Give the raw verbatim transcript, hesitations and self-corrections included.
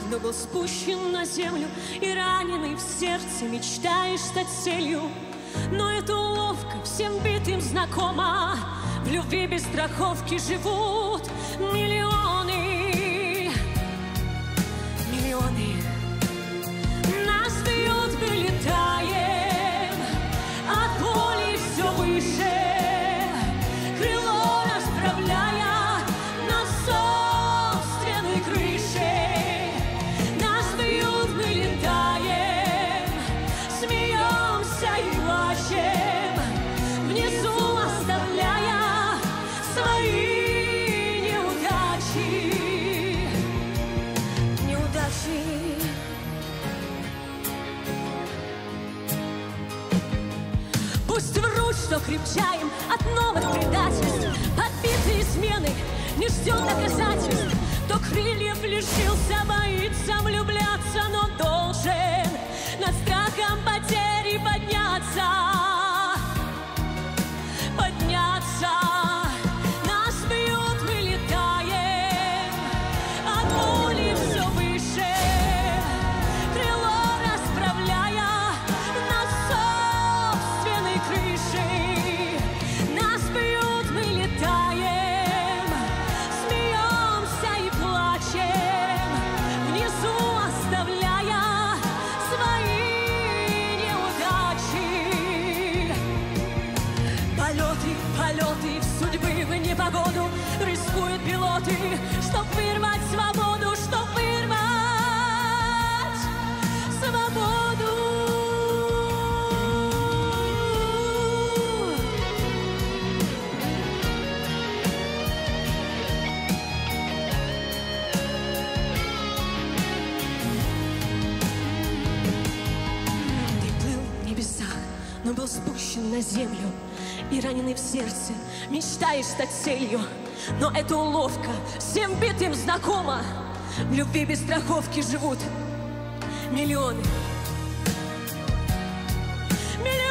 но был спущен на землю, и раненый в сердце мечтаешь стать целью. Но эта уловка всем битым знакома. В любви без страховки живут миллионы, миллионы. Нас бьют, мы летаем от боли все выше, крыло расправляя над собственной крышей. Нас бьют, мы летаем, смеемся и плачем, внизу оставляя свои неудачи, неудачи. Пусть врут, что крепчаем от новых предательств, подбитые измены не ждет доказательств. Кто крыльев лишился, боится влюбляться, но должен над страхом потери подняться, подняться. Нас бьют, мы летаем от боли все выше, крыло расправляя над собственной крышей. Нас бьют, мы летаем, смеемся и плачем, внизу оставляя свои неудачи. Полеты, полеты в судьбы, в непогоду рискуют пилоты, чтоб вырвать свободу, чтоб вырвать свободу. Ты плыл в небесах, но был спущен на землю, и раненый в сердце мечтаешь стать целью. Но эта уловка всем битым знакома. В любви без страховки живут миллионы, миллионы.